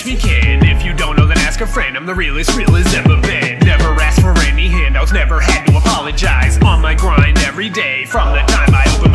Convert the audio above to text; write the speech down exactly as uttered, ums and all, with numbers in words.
you can. If you don't know, then ask a friend. I'm the realest, real as ever been. Never asked for any handouts, never had to apologize. On my grind every day from the time I opened